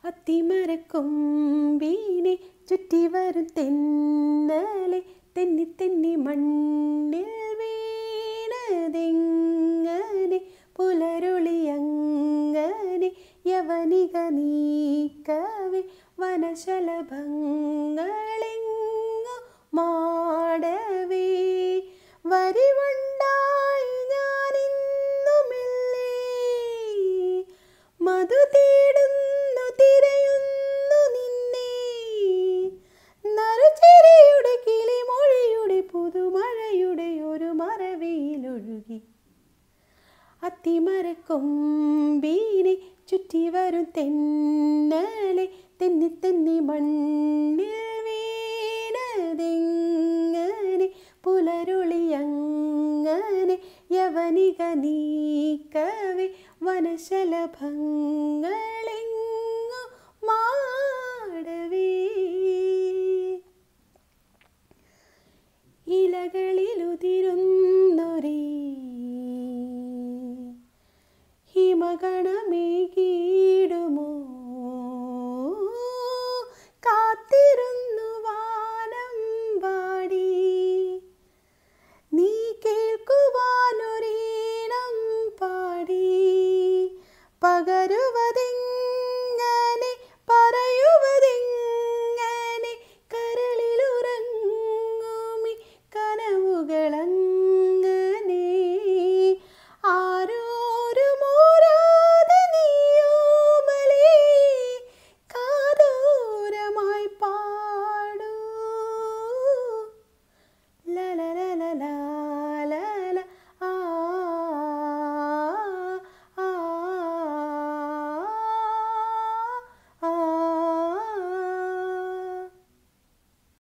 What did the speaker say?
അത്തിമരക്കൊമ്പിനെ ചുറ്റി വരും തെന്നലെ തെന്നി തെന്നി മണ്ണിൽ വീണതെങ്ങനെ പുലരുളിയങ്ങനെ യവനിക നീക്കവേ വനശലഭങ്ങളെങ്ങു മാടവേ വരിവണ്ടായി ഞാനിന്നു മെല്ലെ മധു തേടുന്നു തിരയുന്നു നിന്നെ നറുചിരിയുടെ കിളിമൊഴിയുടെ പുതുമഴയുടെ ഒരു മറവിയിലൊഴുകി അത്തിമരക്കൊമ്പിനെ ചുറ്റി വരും തെന്നലെ തെന്നി തെന്നി മണ്ണിൽ വീണതെങ്ങനെ പുലരുളിയങ്ങനെ യവനിക നീക്കവേ വനശലഭങ്ങളെങ്ങു